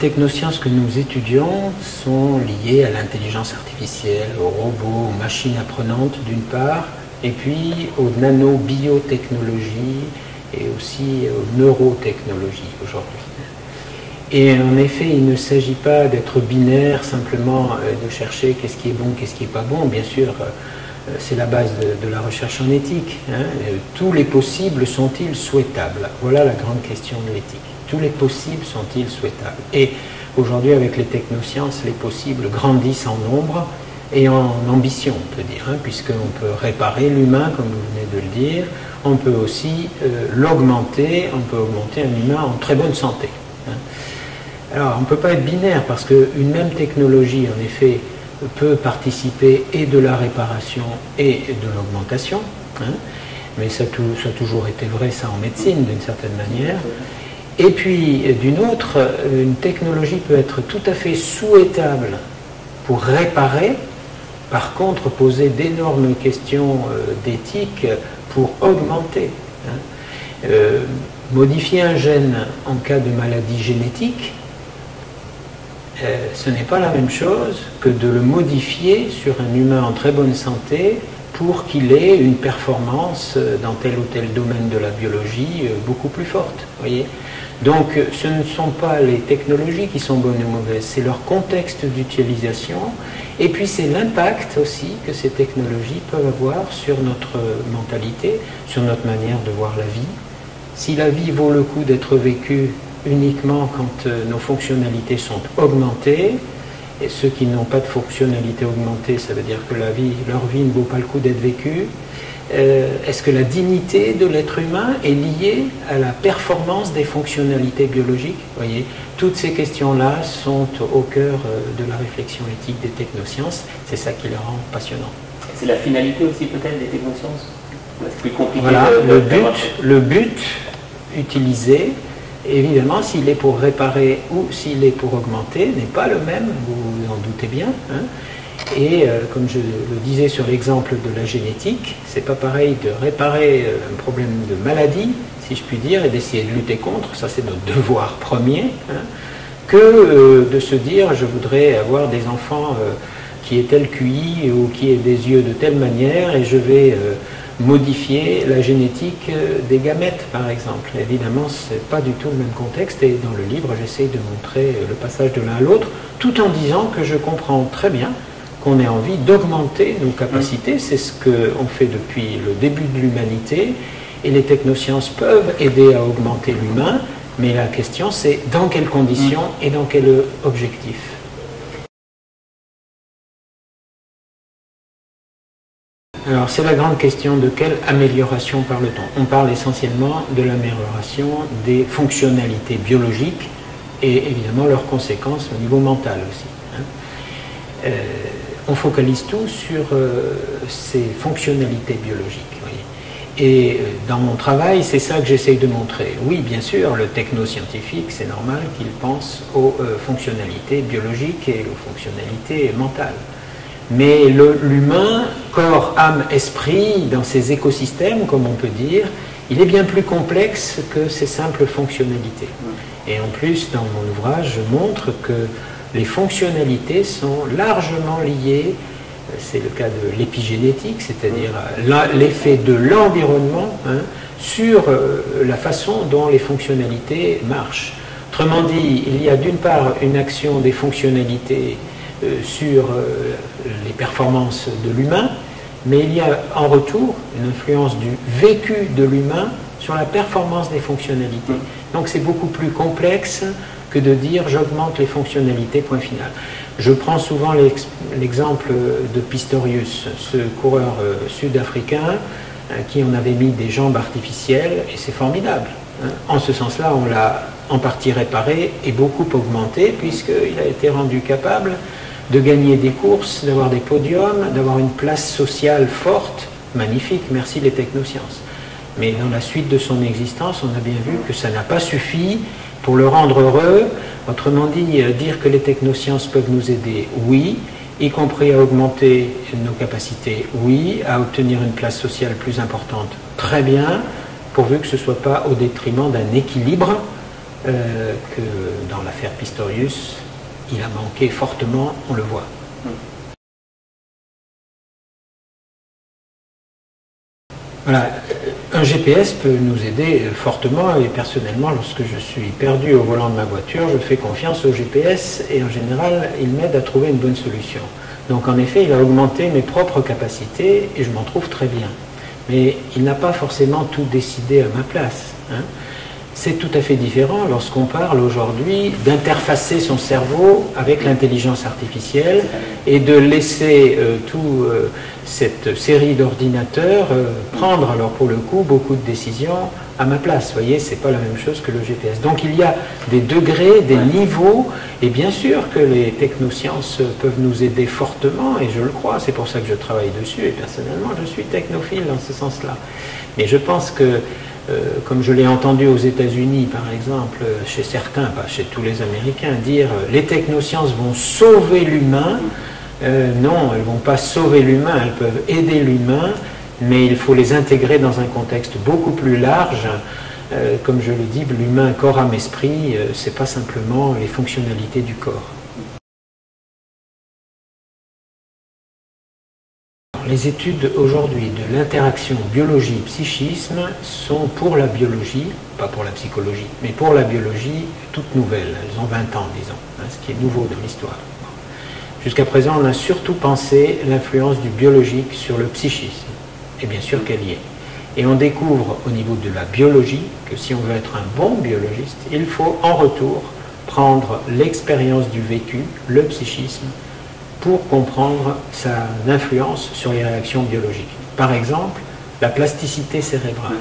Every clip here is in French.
technosciences que nous étudions sont liées à l'intelligence artificielle, aux robots, aux machines apprenantes d'une part, et puis aux nanobiotechnologies et aussi aux neurotechnologies aujourd'hui. Et en effet, il ne s'agit pas d'être binaire, simplement de chercher qu'est-ce qui est bon, qu'est-ce qui n'est pas bon. Bien sûr, c'est la base de la recherche en éthique. Hein. Tous les possibles sont-ils souhaitables? Voilà la grande question de l'éthique. Tous les possibles sont-ils souhaitables? Et aujourd'hui, avec les technosciences, les possibles grandissent en nombre et en ambition, on peut dire, hein, puisqu'on peut réparer l'humain, comme vous venez de le dire, on peut aussi l'augmenter, on peut augmenter un humain en très bonne santé. Hein. Alors, on ne peut pas être binaire, parce qu'une même technologie, en effet, peut participer et de la réparation et de l'augmentation, hein, mais ça a toujours été vrai, ça, en médecine, d'une certaine manière. Et puis, d'une autre, une technologie peut être tout à fait souhaitable pour réparer, par contre, poser d'énormes questions d'éthique pour augmenter. Hein. Modifier un gène en cas de maladie génétique, ce n'est pas la même chose que de le modifier sur un humain en très bonne santé pour qu'il ait une performance dans tel ou tel domaine de la biologie beaucoup plus forte. Voyez ? Donc ce ne sont pas les technologies qui sont bonnes ou mauvaises, c'est leur contexte d'utilisation et puis c'est l'impact aussi que ces technologies peuvent avoir sur notre mentalité, sur notre manière de voir la vie. Si la vie vaut le coup d'être vécue uniquement quand nos fonctionnalités sont augmentées, et ceux qui n'ont pas de fonctionnalité augmentée, ça veut dire que leur vie ne vaut pas le coup d'être vécue. Est-ce que la dignité de l'être humain est liée à la performance des fonctionnalités biologiques? Vous voyez, toutes ces questions-là sont au cœur de la réflexion éthique des technosciences. C'est ça qui les rend passionnants. C'est la finalité aussi peut-être des technosciences? C'est plus compliqué. Voilà, le but utilisé, évidemment, s'il est pour réparer ou s'il est pour augmenter, n'est pas le même, vous vous en doutez bien. Hein. Et comme je le disais sur l'exemple de la génétique, c'est pas pareil de réparer un problème de maladie, si je puis dire, et d'essayer de lutter contre, ça c'est notre devoir premier, hein, que de se dire je voudrais avoir des enfants qui aient tel QI ou qui aient des yeux de telle manière et je vais modifier la génétique des gamètes, par exemple. Évidemment, ce n'est pas du tout le même contexte et dans le livre, j'essaye de montrer le passage de l'un à l'autre, tout en disant que je comprends très bien qu'on ait envie d'augmenter nos capacités. C'est ce qu'on fait depuis le début de l'humanité et les technosciences peuvent aider à augmenter l'humain, mais la question c'est dans quelles conditions et dans quel objectif. Alors c'est la grande question de quelle amélioration parle-t-on? On parle essentiellement de l'amélioration des fonctionnalités biologiques et évidemment leurs conséquences au niveau mental aussi. Hein. On focalise tout sur ces fonctionnalités biologiques. Voyez. Et dans mon travail, c'est ça que j'essaye de montrer. Oui, bien sûr, le technoscientifique, c'est normal qu'il pense aux fonctionnalités biologiques et aux fonctionnalités mentales. Mais l'humain, corps, âme, esprit, dans ces écosystèmes, comme on peut dire, il est bien plus complexe que ces simples fonctionnalités. Et en plus, dans mon ouvrage, je montre que les fonctionnalités sont largement liées, c'est le cas de l'épigénétique, c'est-à-dire l'effet de l'environnement hein, sur la façon dont les fonctionnalités marchent. Autrement dit, il y a d'une part une action des fonctionnalités sur les performances de l'humain, mais il y a en retour une influence du vécu de l'humain sur la performance des fonctionnalités. Donc c'est beaucoup plus complexe que de dire j'augmente les fonctionnalités, point final. Je prends souvent l'exemple de Pistorius, ce coureur sud-africain qui en avait mis des jambes artificielles, et c'est formidable. Hein. En ce sens-là, on l'a en partie réparé et beaucoup augmenté, puisqu'il a été rendu capable de gagner des courses, d'avoir des podiums, d'avoir une place sociale forte, magnifique, merci les technosciences. Mais dans la suite de son existence, on a bien vu que ça n'a pas suffi pour le rendre heureux. Autrement dit, dire que les technosciences peuvent nous aider, oui, y compris à augmenter nos capacités, oui, à obtenir une place sociale plus importante, très bien, pourvu que ce ne soit pas au détriment d'un équilibre que dans l'affaire Pistorius, il a manqué fortement, on le voit. Voilà, un GPS peut nous aider fortement et personnellement, lorsque je suis perdu au volant de ma voiture, je fais confiance au GPS et en général, il m'aide à trouver une bonne solution. Donc en effet, il a augmenté mes propres capacités et je m'en trouve très bien. Mais il n'a pas forcément tout décidé à ma place, hein. C'est tout à fait différent lorsqu'on parle aujourd'hui d'interfacer son cerveau avec l'intelligence artificielle et de laisser cette série d'ordinateurs prendre alors pour le coup beaucoup de décisions à ma place. Vous voyez, c'est pas la même chose que le GPS. Donc il y a des degrés, des niveaux, et bien sûr que les technosciences peuvent nous aider fortement, et je le crois, c'est pour ça que je travaille dessus, et personnellement je suis technophile dans ce sens-là. Mais je pense que comme je l'ai entendu aux États-Unis, par exemple, chez certains, pas chez tous les Américains, dire les technosciences vont sauver l'humain. Non, elles ne vont pas sauver l'humain, elles peuvent aider l'humain, mais il faut les intégrer dans un contexte beaucoup plus large. Comme je le dis, l'humain, corps, âme, esprit, ce n'est pas simplement les fonctionnalités du corps. Les études aujourd'hui de l'interaction biologie-psychisme sont pour la biologie, pas pour la psychologie, mais pour la biologie toutes nouvelles. Elles ont 20 ans, disons, hein, ce qui est nouveau dans l'histoire. Jusqu'à présent, on a surtout pensé l'influence du biologique sur le psychisme. Et bien sûr qu'elle y est. Et on découvre au niveau de la biologie que si on veut être un bon biologiste, il faut en retour prendre l'expérience du vécu, le psychisme, pour comprendre sa influence sur les réactions biologiques. Par exemple, la plasticité cérébrale.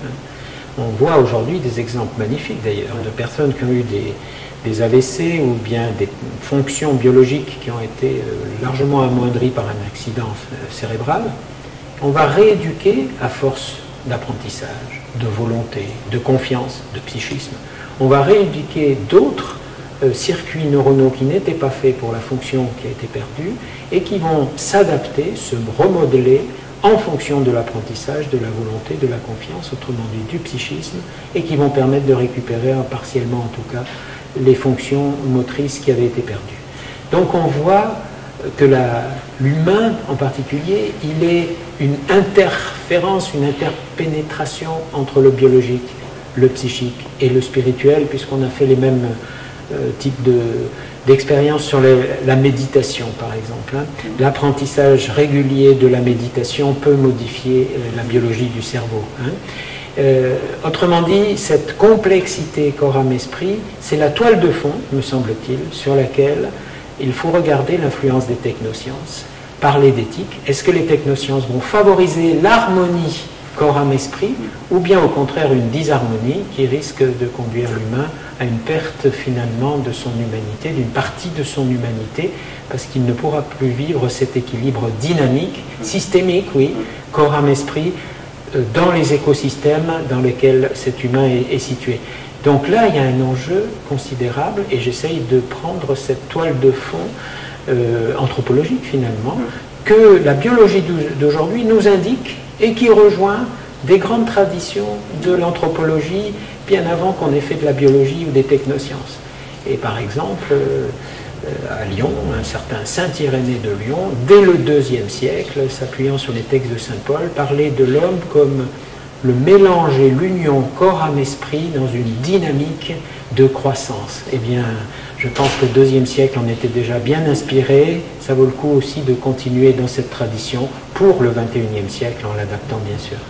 On voit aujourd'hui des exemples magnifiques d'ailleurs de personnes qui ont eu des AVC ou bien des fonctions biologiques qui ont été largement amoindries par un accident cérébral. On va rééduquer à force d'apprentissage, de volonté, de confiance, de psychisme. On va rééduquer d'autres circuits neuronaux qui n'étaient pas faits pour la fonction qui a été perdue et qui vont s'adapter, se remodeler en fonction de l'apprentissage, de la volonté, de la confiance, autrement dit du psychisme, et qui vont permettre de récupérer partiellement en tout cas les fonctions motrices qui avaient été perdues. Donc on voit que l'humain en particulier, il est une interférence, une interpénétration entre le biologique, le psychique et le spirituel, puisqu'on a fait les mêmes type d'expérience sur la méditation, par exemple. Hein. L'apprentissage régulier de la méditation peut modifier la biologie du cerveau. Hein. Autrement dit, cette complexité corps, âme, esprit, c'est la toile de fond, me semble-t-il, sur laquelle il faut regarder l'influence des technosciences, parler d'éthique. Est-ce que les technosciences vont favoriser l'harmonie corps, âme, esprit, ou bien au contraire une disharmonie qui risque de conduire l'humain à une perte finalement de son humanité, d'une partie de son humanité, parce qu'il ne pourra plus vivre cet équilibre dynamique, systémique, oui, corps, âme, esprit, dans les écosystèmes dans lesquels cet humain est situé. Donc là, il y a un enjeu considérable, et j'essaye de prendre cette toile de fond anthropologique finalement, que la biologie d'aujourd'hui nous indique et qui rejoint des grandes traditions de l'anthropologie bien avant qu'on ait fait de la biologie ou des technosciences. Et par exemple, à Lyon, un certain saint Irénée de Lyon, dès le IIe siècle, s'appuyant sur les textes de saint Paul, parlait de l'homme comme le mélange et l'union corps, âme, esprit dans une dynamique de croissance. Eh bien, je pense qu'au IIe siècle, on était déjà bien inspiré. Ça vaut le coup aussi de continuer dans cette tradition pour le XXIe siècle, en l'adaptant bien sûr.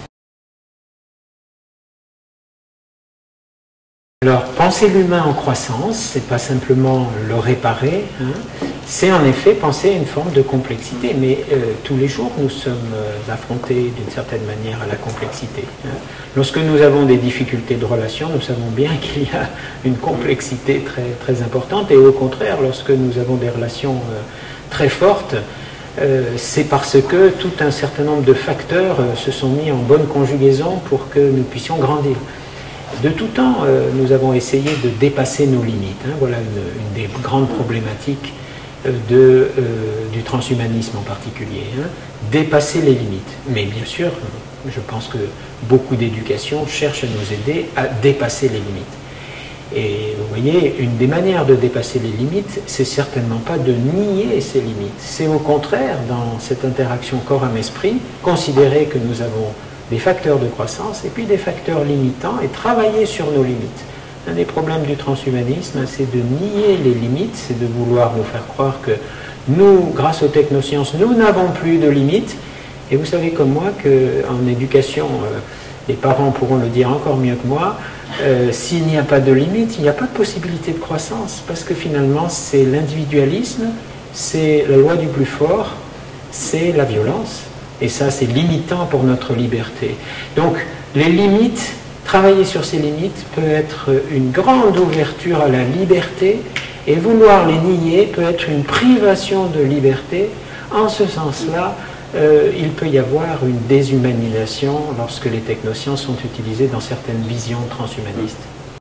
Alors, penser l'humain en croissance, c'est pas simplement le réparer, hein, c'est en effet penser à une forme de complexité, mais tous les jours nous sommes affrontés d'une certaine manière à la complexité. Hein. Lorsque nous avons des difficultés de relation, nous savons bien qu'il y a une complexité très, très importante, et au contraire, lorsque nous avons des relations très fortes, c'est parce que tout un certain nombre de facteurs se sont mis en bonne conjugaison pour que nous puissions grandir. De tout temps, nous avons essayé de dépasser nos limites. Hein. Voilà une des grandes problématiques du transhumanisme en particulier. Hein. Dépasser les limites. Mais bien sûr, je pense que beaucoup d'éducation cherche à nous aider à dépasser les limites. Et vous voyez, une des manières de dépasser les limites, c'est certainement pas de nier ces limites. C'est au contraire, dans cette interaction corps-âme-esprit, considérer que nous avons des facteurs de croissance et puis des facteurs limitants et travailler sur nos limites. Un des problèmes du transhumanisme, c'est de nier les limites, c'est de vouloir nous faire croire que nous, grâce aux technosciences, nous n'avons plus de limites. Et vous savez comme moi qu'en éducation, les parents pourront le dire encore mieux que moi, s'il n'y a pas de limite, il n'y a pas de possibilité de croissance, parce que finalement c'est l'individualisme, c'est la loi du plus fort, c'est la violence, et ça c'est limitant pour notre liberté. Donc les limites, travailler sur ces limites peut être une grande ouverture à la liberté, et vouloir les nier peut être une privation de liberté. En ce sens-là, il peut y avoir une déshumanisation lorsque les technosciences sont utilisées dans certaines visions transhumanistes.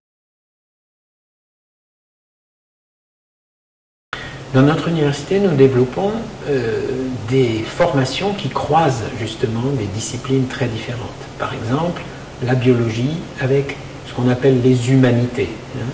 Dans notre université, nous développons des formations qui croisent justement des disciplines très différentes. Par exemple, la biologie avec ce qu'on appelle les humanités.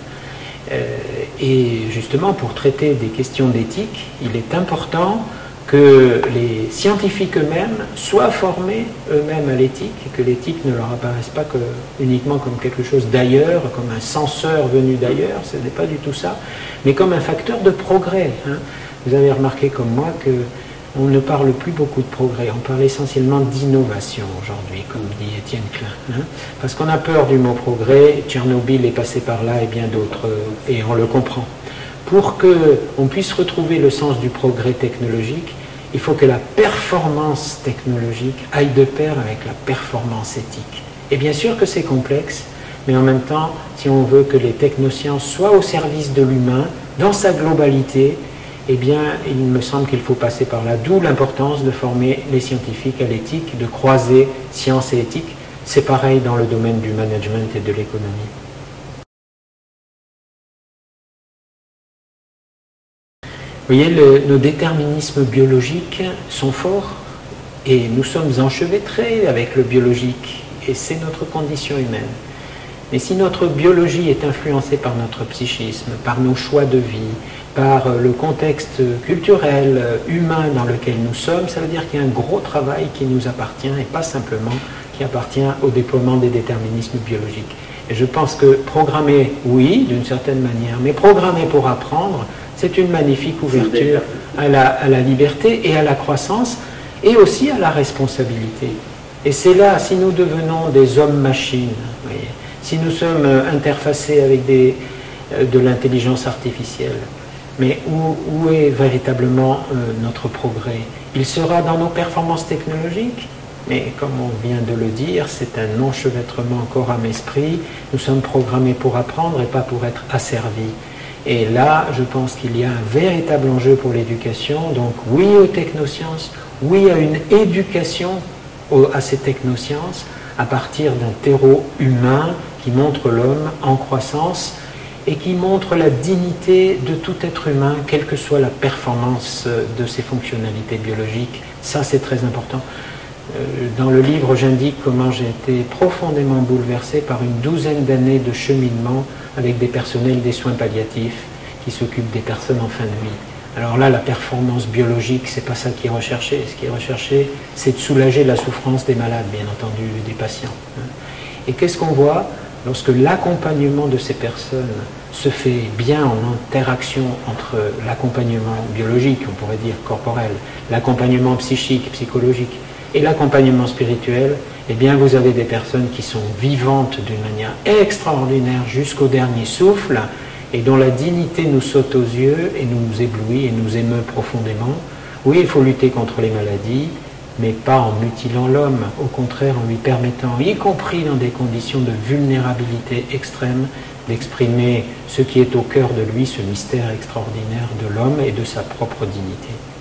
Et justement, pour traiter des questions d'éthique, il est important que les scientifiques eux-mêmes soient formés eux-mêmes à l'éthique, et que l'éthique ne leur apparaisse pas uniquement comme quelque chose d'ailleurs, comme un censeur venu d'ailleurs, ce n'est pas du tout ça, mais comme un facteur de progrès. Vous avez remarqué comme moi qu'on ne parle plus beaucoup de progrès, on parle essentiellement d'innovation aujourd'hui, comme dit Étienne Klein. Parce qu'on a peur du mot progrès, Tchernobyl est passé par là et bien d'autres, et on le comprend. Pour qu'on puisse retrouver le sens du progrès technologique, il faut que la performance technologique aille de pair avec la performance éthique. Et bien sûr que c'est complexe, mais en même temps, si on veut que les technosciences soient au service de l'humain, dans sa globalité, eh bien, il me semble qu'il faut passer par là, d'où l'importance de former les scientifiques à l'éthique, de croiser science et éthique. C'est pareil dans le domaine du management et de l'économie. Vous voyez, nos déterminismes biologiques sont forts et nous sommes enchevêtrés avec le biologique et c'est notre condition humaine. Mais si notre biologie est influencée par notre psychisme, par nos choix de vie, par le contexte culturel, humain dans lequel nous sommes, ça veut dire qu'il y a un gros travail qui nous appartient et pas simplement qui appartient au déploiement des déterminismes biologiques. Et je pense que programmer, oui, d'une certaine manière, mais programmer pour apprendre, c'est une magnifique ouverture à la liberté et à la croissance et aussi à la responsabilité. Et c'est là, si nous devenons des hommes-machines, si nous sommes interfacés avec de l'intelligence artificielle, mais où est véritablement notre progrès? Il sera dans nos performances technologiques, mais comme on vient de le dire, c'est un enchevêtrement corps-âme-esprit. Nous sommes programmés pour apprendre et pas pour être asservis. Et là, je pense qu'il y a un véritable enjeu pour l'éducation. Donc oui aux technosciences, oui à une éducation à ces technosciences à partir d'un terreau humain qui montre l'homme en croissance et qui montre la dignité de tout être humain, quelle que soit la performance de ses fonctionnalités biologiques. Ça, c'est très important. Dans le livre, j'indique comment j'ai été profondément bouleversé par une douzaine d'années de cheminement avec des personnels des soins palliatifs qui s'occupent des personnes en fin de vie. Alors là, la performance biologique, c'est pas ça qui est recherché. Ce qui est recherché, c'est de soulager la souffrance des malades, bien entendu, des patients. Et qu'est-ce qu'on voit lorsque l'accompagnement de ces personnes se fait bien en interaction entre l'accompagnement biologique, on pourrait dire corporel, l'accompagnement psychique, psychologique, et l'accompagnement spirituel, eh bien vous avez des personnes qui sont vivantes d'une manière extraordinaire jusqu'au dernier souffle et dont la dignité nous saute aux yeux et nous éblouit et nous émeut profondément. Oui, il faut lutter contre les maladies, mais pas en mutilant l'homme, au contraire en lui permettant, y compris dans des conditions de vulnérabilité extrême, d'exprimer ce qui est au cœur de lui, ce mystère extraordinaire de l'homme et de sa propre dignité.